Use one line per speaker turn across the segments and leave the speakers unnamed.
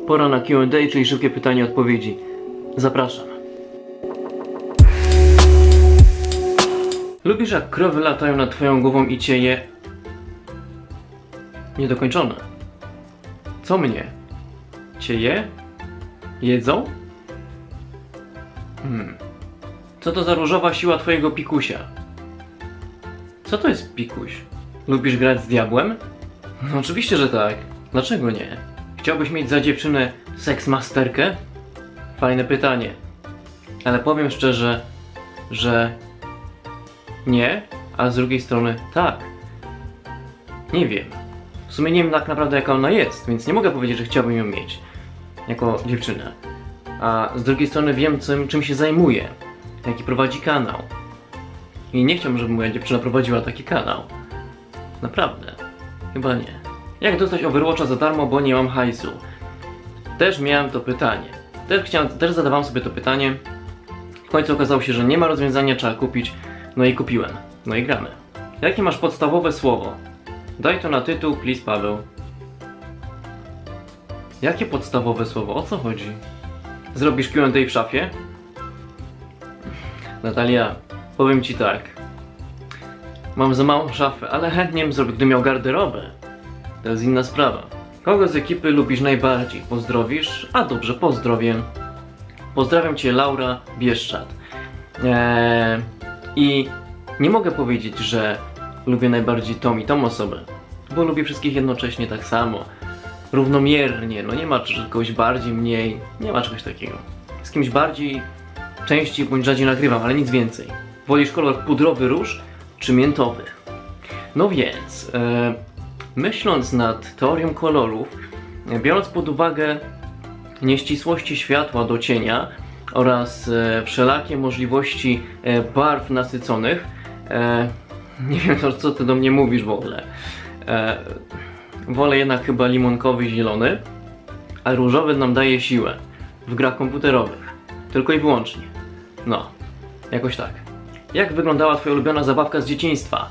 Pora na Q&A, czyli szybkie pytanie i odpowiedzi. Zapraszam. Lubisz, jak krowy latają nad twoją głową i cię je... Niedokończone. Co mnie? Cię je? Jedzą? Co to za różowa siła twojego pikusia? Co to jest pikuś? Lubisz grać z diabłem? No oczywiście, że tak. Dlaczego nie? Chciałbyś mieć za dziewczynę seksmasterkę? Fajne pytanie. Ale powiem szczerze, że nie, a z drugiej strony tak. Nie wiem. W sumie nie wiem tak naprawdę, jaka ona jest, więc nie mogę powiedzieć, że chciałbym ją mieć jako dziewczynę. A z drugiej strony wiem, czym się zajmuje, jaki prowadzi kanał. I nie chciałbym, żeby moja dziewczyna prowadziła taki kanał. Naprawdę. Chyba nie. Jak dostać Overwatcha za darmo, bo nie mam hajsu? Też miałem to pytanie. Też zadawałem sobie to pytanie. W końcu okazało się, że nie ma rozwiązania, trzeba kupić. No i kupiłem. No i gramy. Jakie masz podstawowe słowo? Daj to na tytuł, please, Paweł. Jakie podstawowe słowo? O co chodzi? Zrobisz Q&A w szafie? Natalia, powiem ci tak. Mam za małą szafę, ale chętnie bym zrobił, gdybym miał garderobę. To jest inna sprawa. Kogo z ekipy lubisz najbardziej? Pozdrowisz? A dobrze, pozdrowię. Pozdrawiam cię, Laura Bieszczad. I nie mogę powiedzieć, że lubię najbardziej tą i tą osobę, bo lubię wszystkich jednocześnie tak samo. Równomiernie, no nie ma czegoś bardziej, mniej, nie ma czegoś takiego. Z kimś bardziej, częściej bądź rzadziej nagrywam, ale nic więcej. Wolisz kolor pudrowy róż czy miętowy? No więc, myśląc nad teorią kolorów, biorąc pod uwagę nieścisłości światła do cienia oraz wszelakie możliwości barw nasyconych, nie wiem co ty do mnie mówisz w ogóle. Wolę jednak chyba limonkowy i zielony, a różowy nam daje siłę w grach komputerowych. Tylko i wyłącznie. No, jakoś tak. Jak wyglądała twoja ulubiona zabawka z dzieciństwa?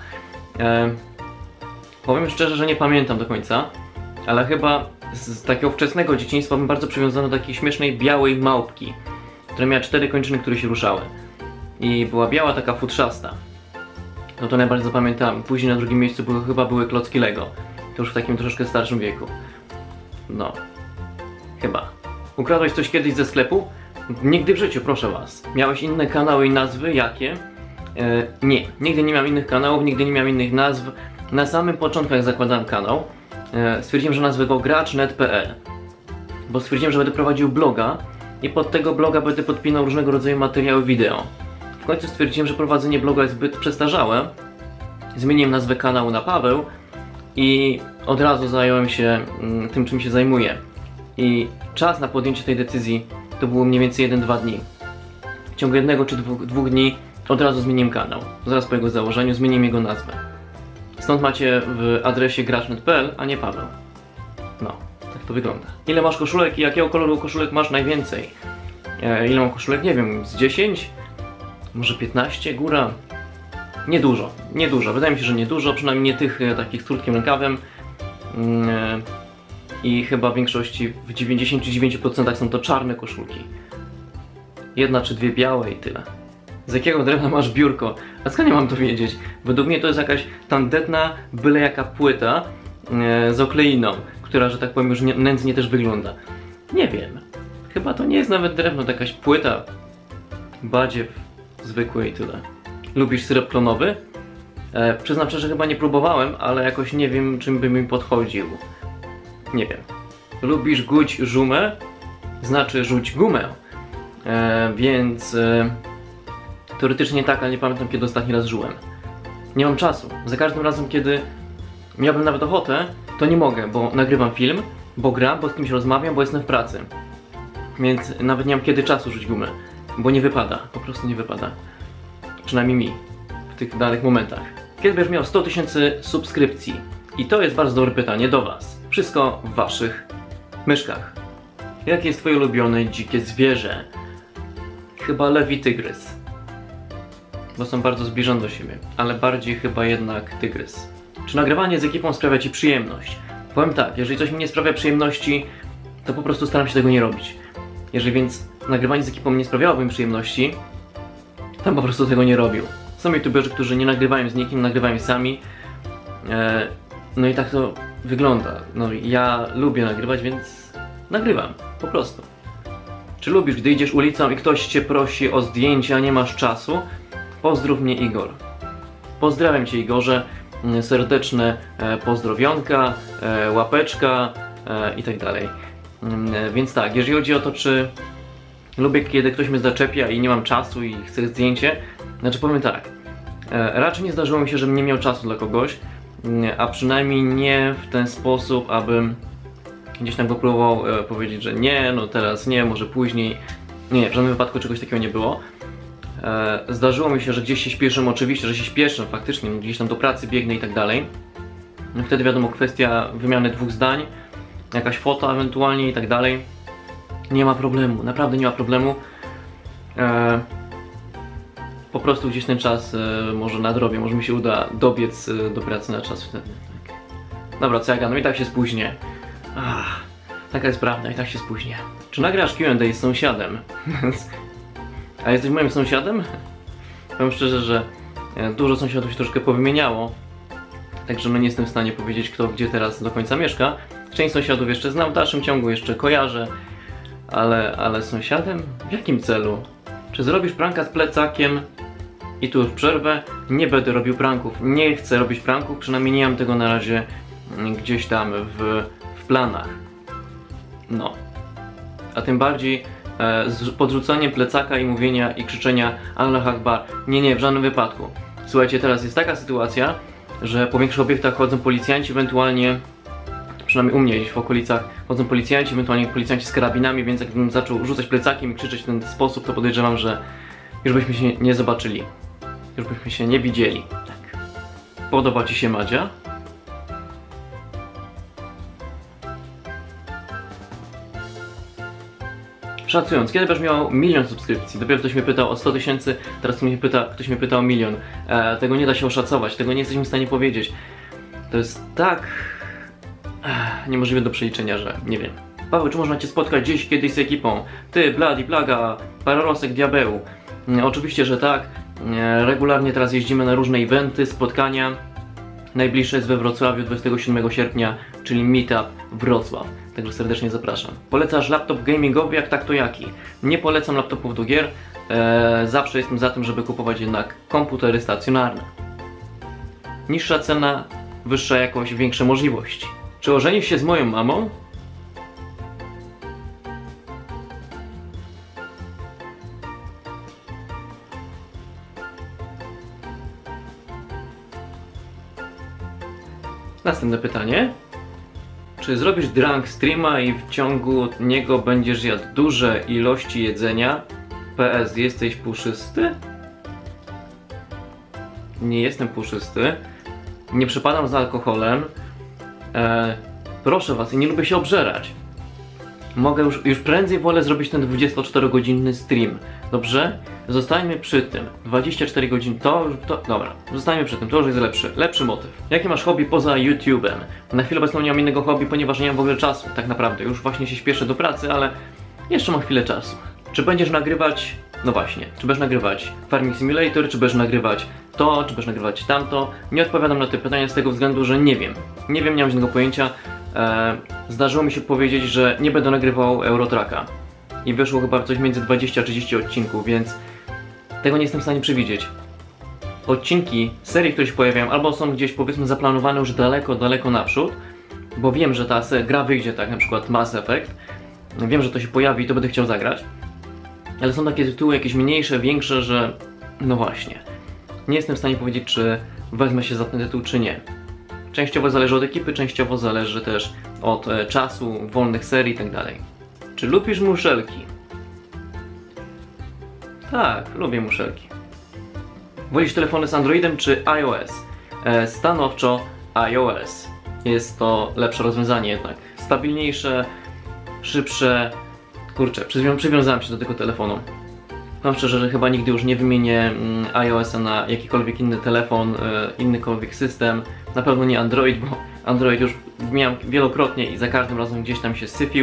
Powiem szczerze, że nie pamiętam do końca, ale chyba z takiego wczesnego dzieciństwa bym bardzo przywiązany do takiej śmiesznej białej małpki, która miała 4 kończyny, które się ruszały. I była biała, taka futrzasta. No to najbardziej zapamiętałem. Później na drugim miejscu chyba były klocki Lego. To już w takim troszkę starszym wieku. No. Chyba. Ukradłeś coś kiedyś ze sklepu? Nigdy w życiu, proszę was. Miałeś inne kanały i nazwy? Jakie? Nie. Nigdy nie miałem innych kanałów, nigdy nie miałem innych nazw. Na samym początku, jak zakładałem kanał, stwierdziłem, że nazwę go gracz.net.pl, bo stwierdziłem, że będę prowadził bloga i pod tego bloga będę podpinał różnego rodzaju materiały wideo. W końcu stwierdziłem, że prowadzenie bloga jest zbyt przestarzałe. Zmieniłem nazwę kanału na Paweł i od razu zająłem się tym, czym się zajmuję. I czas na podjęcie tej decyzji to było mniej więcej 1-2 dni. W ciągu 1 czy 2 dni od razu zmieniłem kanał. Zaraz po jego założeniu zmieniłem jego nazwę. Stąd macie w adresie gracz.net.pl, a nie Paweł. No, tak to wygląda. Ile masz koszulek i jakiego koloru koszulek masz najwięcej? Ile mam koszulek? Nie wiem, z 10? Może 15? Góra? Niedużo, niedużo. Wydaje mi się, że niedużo, przynajmniej nie tych takich z krótkim rękawem. I chyba w większości, w 99% są to czarne koszulki. 1 czy 2 białe i tyle. Z jakiego drewna masz biurko? A skąd nie mam to wiedzieć? Według mnie to jest jakaś tandetna, byle jaka płyta z okleiną, która, że tak powiem, już nędznie też wygląda. Nie wiem. Chyba to nie jest nawet drewno, to jakaś płyta. Badziew zwykły i tyle. Lubisz syrop klonowy? Przyznam szczerze, że chyba nie próbowałem, ale jakoś nie wiem, czym by mi podchodził. Nie wiem. Lubisz guć żumę? Znaczy rzuć gumę. Więc teoretycznie tak, ale nie pamiętam, kiedy ostatni raz żułem. Nie mam czasu. Za każdym razem, kiedy miałbym nawet ochotę, to nie mogę, bo nagrywam film, bo gram, bo z kimś rozmawiam, bo jestem w pracy. Więc nawet nie mam kiedy czasu rzuć gumę, bo nie wypada, po prostu nie wypada. Przynajmniej mi, w tych danych momentach. Kiedy będziesz miał 100 000 subskrypcji? I to jest bardzo dobre pytanie do was. Wszystko w waszych myszkach. Jakie jest twoje ulubione dzikie zwierzę? Chyba lew i tygrys. Bo są bardzo zbliżone do siebie, ale bardziej chyba jednak tygrys. Czy nagrywanie z ekipą sprawia ci przyjemność? Powiem tak, jeżeli coś mi nie sprawia przyjemności, to po prostu staram się tego nie robić. Jeżeli więc nagrywanie z ekipą nie sprawiałoby mi przyjemności, to bym po prostu tego nie robił. Są youtuberzy, którzy nie nagrywają z nikim, nagrywają sami. No i tak to wygląda. No ja lubię nagrywać, więc nagrywam, po prostu. Czy lubisz, gdy idziesz ulicą i ktoś cię prosi o zdjęcie, a nie masz czasu? Pozdrów mnie, Igor. Pozdrawiam cię, Igorze. Serdeczne pozdrowionka, łapeczka i tak dalej. Więc tak, jeżeli chodzi o to, czy lubię, kiedy ktoś mnie zaczepia i nie mam czasu i chcę zdjęcie, znaczy powiem tak, raczej nie zdarzyło mi się, żebym nie miał czasu dla kogoś, a przynajmniej nie w ten sposób, abym gdzieś tam go próbował powiedzieć, że nie, no teraz nie, może później. Nie, w żadnym wypadku czegoś takiego nie było. Zdarzyło mi się, że gdzieś się śpieszę, oczywiście, że się śpieszę, faktycznie, gdzieś tam do pracy biegnę i tak dalej. No wtedy wiadomo, kwestia wymiany 2 zdań, jakaś foto ewentualnie i tak dalej. Nie ma problemu, naprawdę nie ma problemu. Po prostu gdzieś ten czas może nadrobię, może mi się uda dobiec do pracy na czas wtedy. Tak. Dobra, co ja gadam, i tak się spóźnię. Taka jest prawda, i tak się spóźnię. Czy nagrasz Q&A z sąsiadem? A jesteś moim sąsiadem? Powiem szczerze, że dużo sąsiadów się troszkę powymieniało. Także no nie jestem w stanie powiedzieć, kto gdzie teraz do końca mieszka. Część sąsiadów jeszcze znam, w dalszym ciągu jeszcze kojarzę. Ale sąsiadem? W jakim celu? Czy zrobisz pranka z plecakiem? I tu już przerwę. Nie będę robił pranków. Nie chcę robić pranków, przynajmniej nie mam tego na razie gdzieś tam w planach. No. A tym bardziej z podrzucaniem plecaka i mówienia i krzyczenia Allah Akbar. Nie, w żadnym wypadku. Słuchajcie, teraz jest taka sytuacja, że po większych obiektach chodzą policjanci, ewentualnie, przynajmniej u mnie gdzieś w okolicach, chodzą policjanci, ewentualnie policjanci z karabinami, więc jakbym zaczął rzucać plecakiem i krzyczeć w ten sposób, to podejrzewam, że już byśmy się nie zobaczyli. Już byśmy się nie widzieli. Tak. Podoba ci się Madzia? Szacując, kiedy będziesz miał 1 000 000 subskrypcji? Dopiero ktoś mnie pytał o 100 000, teraz ktoś mnie pyta o 1 000 000. Tego nie da się oszacować, tego nie jesteśmy w stanie powiedzieć. To jest tak niemożliwe do przeliczenia, że nie wiem. Paweł, czy można cię spotkać gdzieś kiedyś z ekipą? Ty, Bladi, Blaga, Pararosek, Diabeł. Oczywiście, że tak. Regularnie teraz jeździmy na różne eventy, spotkania. Najbliższe jest we Wrocławiu 27 sierpnia, czyli Meetup Wrocław. Także serdecznie zapraszam. Polecasz laptop gamingowy? Jak tak, to jaki? Nie polecam laptopów do gier. Zawsze jestem za tym, żeby kupować jednak komputery stacjonarne. Niższa cena, wyższa jakość, większe możliwości. Czy ożenisz się z moją mamą? Następne pytanie. Czy zrobisz drunk streama i w ciągu niego będziesz jadł duże ilości jedzenia? PS, jesteś puszysty? Nie jestem puszysty. Nie przepadam za alkoholem. Proszę was, nie lubię się obżerać. Mogę już prędzej wolę zrobić ten 24-godzinny stream. Dobrze? Zostańmy przy tym. 24 godziny dobra, zostańmy przy tym, to już jest lepszy motyw. Jakie masz hobby poza YouTube'em? Na chwilę obecną nie mam innego hobby, ponieważ nie mam w ogóle czasu, tak naprawdę. Już właśnie się śpieszę do pracy, ale jeszcze mam chwilę czasu. Czy będziesz nagrywać? No właśnie, czy będziesz nagrywać Farming Simulator, czy będziesz nagrywać to, czy będziesz nagrywać tamto? Nie odpowiadam na te pytania z tego względu, że nie wiem. Nie wiem, nie mam żadnego pojęcia. Zdarzyło mi się powiedzieć, że nie będę nagrywał Eurotracka. I wyszło chyba coś między 20 a 30 odcinków, więc tego nie jestem w stanie przewidzieć. Odcinki, serii, które się pojawiają, albo są gdzieś powiedzmy zaplanowane już daleko naprzód, bo wiem, że ta gra wyjdzie, tak, na przykład Mass Effect. Wiem, że to się pojawi i to będę chciał zagrać. Ale są takie tytuły jakieś mniejsze, większe, że no właśnie. Nie jestem w stanie powiedzieć, czy wezmę się za ten tytuł, czy nie. Częściowo zależy od ekipy, częściowo zależy też od czasu, wolnych serii i tak dalej. Czy lubisz muszelki? Tak, lubię muszelki. Wolisz telefony z Androidem czy iOS? Stanowczo iOS. Jest to lepsze rozwiązanie jednak. Stabilniejsze, szybsze. Kurczę, przywiązałem się do tego telefonu. Powiem szczerze, że chyba nigdy już nie wymienię iOS-a na jakikolwiek inny telefon, innykolwiek system. Na pewno nie Android, bo Android już miałem wielokrotnie i za każdym razem gdzieś tam się sypił.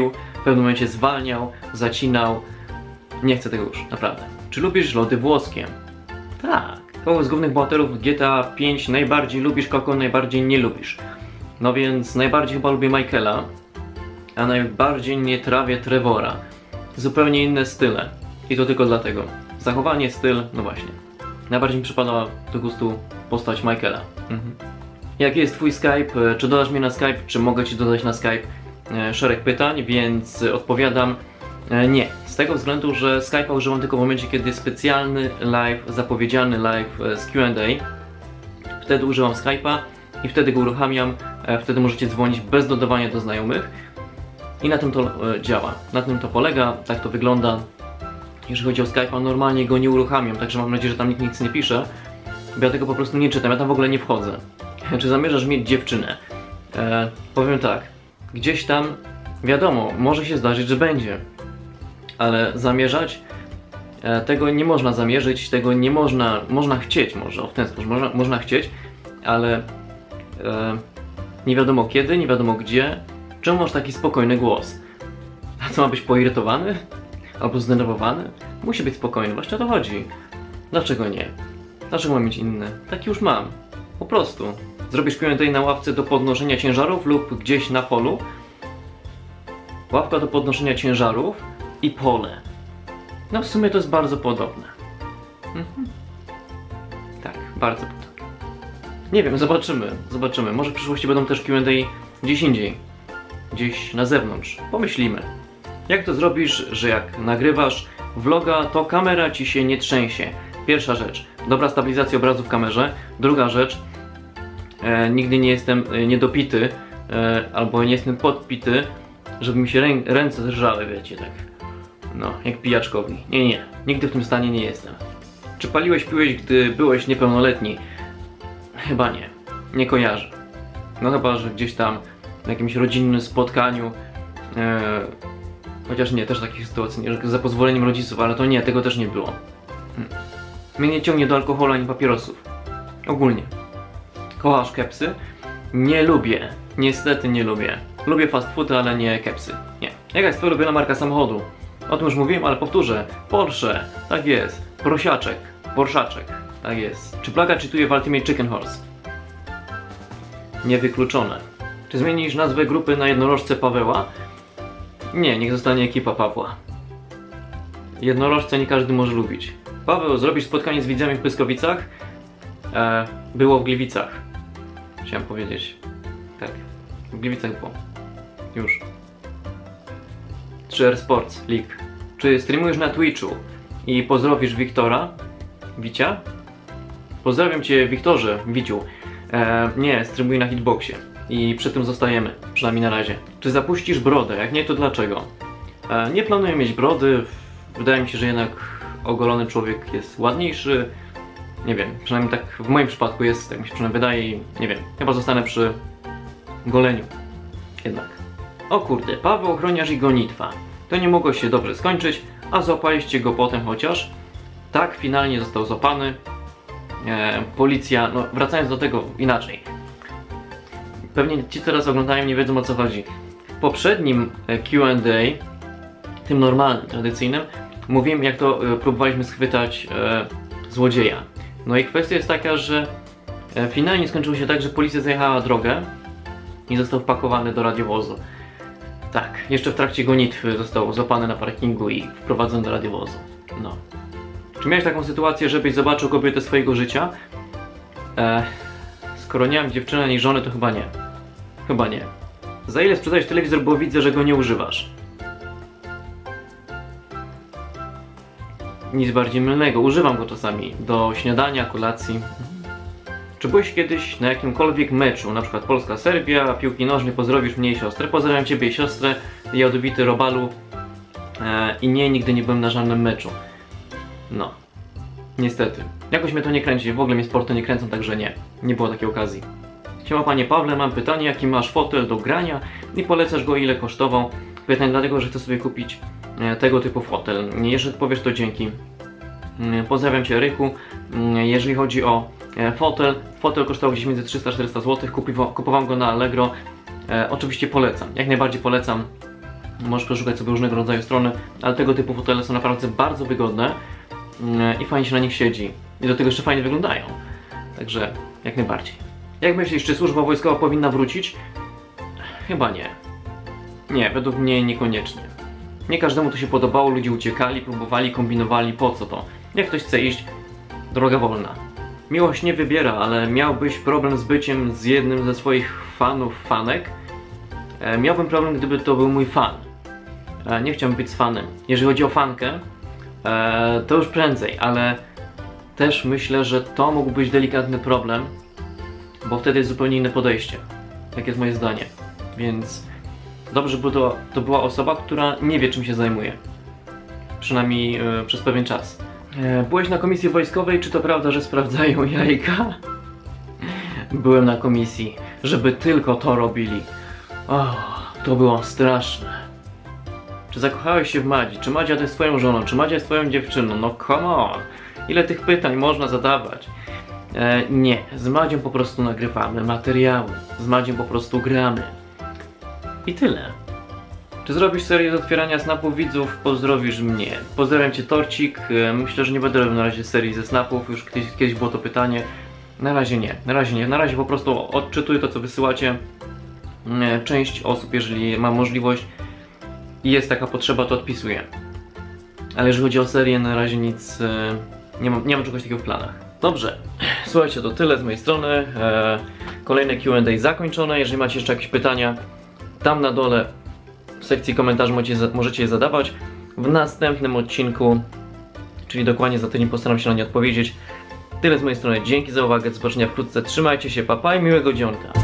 pewnym momencie zwalniał, zacinał. Nie chcę tego już, naprawdę. Czy lubisz lody włoskie? Tak. Kogo z głównych bohaterów GTA 5 najbardziej lubisz, kogo najbardziej nie lubisz? No więc najbardziej chyba lubię Michaela, a najbardziej nie trawię Trevora. Zupełnie inne style. I to tylko dlatego. Zachowanie, styl, no właśnie. Najbardziej mi przypadała do gustu postać Michaela. Jaki jest twój Skype? Czy dodasz mnie na Skype? Czy mogę ci dodać na Skype? Szereg pytań, więc odpowiadam nie. Z tego względu, że Skype'a używam tylko w momencie, kiedy jest specjalny live, zapowiedziany live z Q&A. Wtedy używam Skype'a i wtedy go uruchamiam. Wtedy możecie dzwonić bez dodawania do znajomych. I na tym to działa. Na tym to polega, tak to wygląda. Jeżeli chodzi o Skype'a, normalnie go nie uruchamiam, także mam nadzieję, że tam nikt nic nie pisze. Bo ja tego po prostu nie czytam, ja tam w ogóle nie wchodzę. Czy zamierzasz mieć dziewczynę? Powiem tak, gdzieś tam, wiadomo, może się zdarzyć, że będzie. Ale zamierzać? Tego nie można zamierzyć, tego nie można, można chcieć może, w ten sposób, można chcieć, ale nie wiadomo kiedy, nie wiadomo gdzie. Czemu masz taki spokojny głos? A co, ma być poirytowany? Albo zdenerwowany? Musi być spokojny, właśnie o to chodzi. Dlaczego nie? Dlaczego mam mieć inny? Taki już mam. Po prostu. Zrobisz Q&A na ławce do podnoszenia ciężarów lub gdzieś na polu. Ławka do podnoszenia ciężarów i pole. No w sumie to jest bardzo podobne. Tak, bardzo podobne. Nie wiem, zobaczymy, zobaczymy. Może w przyszłości będą też Q&A gdzieś indziej. Gdzieś na zewnątrz. Pomyślimy. Jak to zrobisz, że jak nagrywasz vloga, to kamera ci się nie trzęsie? Pierwsza rzecz, dobra stabilizacja obrazu w kamerze. Druga rzecz, nigdy nie jestem niedopity, albo nie jestem podpity, żeby mi się ręce drżały, wiecie, tak. No, jak pijaczkowi. Nie, nigdy w tym stanie nie jestem. Czy paliłeś, piłeś, gdy byłeś niepełnoletni? Chyba nie. Nie kojarzę. No chyba, że gdzieś tam na jakimś rodzinnym spotkaniu, chociaż nie, też takich sytuacji, nie, za pozwoleniem rodziców, ale to nie, tego też nie było. Mnie nie ciągnie do alkoholu ani papierosów. Ogólnie. Kochasz kepsy? Nie lubię. Niestety nie lubię. Lubię fast foody, ale nie kepsy. Nie. Jaka jest twoja ulubiona marka samochodu? O tym już mówiłem, ale powtórzę. Porsche. Tak jest. Prosiaczek. Porszaczek. Tak jest. Czy Plaga czytuje w Ultimate Chicken Horse? Niewykluczone. Czy zmienisz nazwę grupy na jednorożce Paweła? Nie, niech zostanie ekipa Pawła. Jednorożce nie każdy może lubić. Paweł, zrobisz spotkanie z widzami w Pyskowicach? Było w Gliwicach. Chciałem powiedzieć. Tak. W Gliwicach było. Już. 3R Sports League. Czy streamujesz na Twitchu i pozdrowisz Wiktora? Wicia? Pozdrawiam cię, Wiktorze, Wiciu. Nie, streamuję na Hitboxie. I przy tym zostajemy, przynajmniej na razie. Czy zapuścisz brodę? Jak nie, to dlaczego? Nie planuję mieć brody. Wydaje mi się, że jednak ogolony człowiek jest ładniejszy. Nie wiem, przynajmniej tak w moim przypadku jest, tak mi się przynajmniej wydaje i nie wiem, chyba zostanę przy goleniu. Jednak. O kurde, Paweł, ochroniarz i gonitwa. To nie mogło się dobrze skończyć, a złapaliście go potem chociaż. Tak, finalnie został złapany. Policja, no wracając do tego inaczej. Pewnie ci, co teraz oglądają, nie wiedzą, o co chodzi. W poprzednim Q&A, tym normalnym, tradycyjnym, mówiłem, jak to próbowaliśmy schwytać złodzieja. No i kwestia jest taka, że finalnie skończyło się tak, że policja zajechała drogę i został wpakowany do radiowozu. Tak, jeszcze w trakcie gonitwy został złapany na parkingu i wprowadzony do radiowozu. No. Czy miałeś taką sytuację, żebyś zobaczył kobietę swojego życia? Skoro nie mam dziewczyny ani żony, to chyba nie. Chyba nie. Za ile sprzedajesz telewizor, bo widzę, że go nie używasz? Nic bardziej mylnego. Używam go czasami do śniadania, kolacji. Czy byłeś kiedyś na jakimkolwiek meczu, na przykład Polska-Serbia, piłki nożnej, pozdrowisz mnie i siostrę? Pozdrawiam ciebie i siostrę, Jadowity Robalu. I nie, nigdy nie byłem na żadnym meczu. No. Niestety. Jakoś mnie to nie kręci, w ogóle mnie sporty nie kręcą, także nie. Nie było takiej okazji. Siema panie Pawle, mam pytanie, jaki masz fotel do grania i polecasz go, ile kosztował? Pytanie dlatego, że chcę sobie kupić tego typu fotel. Jeżeli powiesz, to dzięki. Pozdrawiam cię, Rychu. Jeżeli chodzi o fotel kosztował gdzieś między 300-400 zł, kupowałem go na Allegro. Oczywiście polecam, jak najbardziej polecam. możesz przeszukać sobie różnego rodzaju strony, ale tego typu fotele są naprawdę bardzo wygodne i fajnie się na nich siedzi. I do tego jeszcze fajnie wyglądają. Także jak najbardziej. Jak myślisz, czy służba wojskowa powinna wrócić? Chyba nie. Nie, według mnie niekoniecznie. Nie każdemu to się podobało, ludzie uciekali, próbowali, kombinowali, po co to? Jak ktoś chce iść, droga wolna. Miłość nie wybiera, ale miałbyś problem z byciem z jednym ze swoich fanów, fanek? Miałbym problem, gdyby to był mój fan. Nie chciałbym być z fanem. Jeżeli chodzi o fankę, to już prędzej, ale też myślę, że to mógł być delikatny problem, bo wtedy jest zupełnie inne podejście. Tak jest moje zdanie. Więc dobrze, by to była osoba, która nie wie, czym się zajmuje. Przynajmniej przez pewien czas. Byłeś na komisji wojskowej, czy to prawda, że sprawdzają jajka? Byłem na komisji, żeby tylko to robili. To było straszne. Czy zakochałeś się w Madzi? Czy Madzia to jest twoją żoną? Czy Madzia jest twoją dziewczyną? No come on! Ile tych pytań można zadawać? Nie, z Madzią po prostu nagrywamy materiały. Z Madzią po prostu gramy. I tyle. Czy zrobisz serię z otwierania snapów widzów? Pozdrowisz mnie. Pozdrawiam cię, Torcik. Myślę, że nie będę robił na razie serii ze snapów. Już kiedyś było to pytanie. Na razie nie. Na razie nie. Na razie po prostu odczytuję to, co wysyłacie. Część osób, jeżeli ma możliwość i jest taka potrzeba, to odpisuję. Ale jeżeli chodzi o serię, na razie nic... Nie mam czegoś takiego w planach. Dobrze. Słuchajcie, to tyle z mojej strony. Kolejne Q&A zakończone. Jeżeli macie jeszcze jakieś pytania, tam na dole w sekcji komentarzy możecie je zadawać. W następnym odcinku, czyli dokładnie za tydzień, postaram się na nie odpowiedzieć. Tyle z mojej strony. Dzięki za uwagę. Do zobaczenia wkrótce. Trzymajcie się. Pa, pa i miłego dzionka.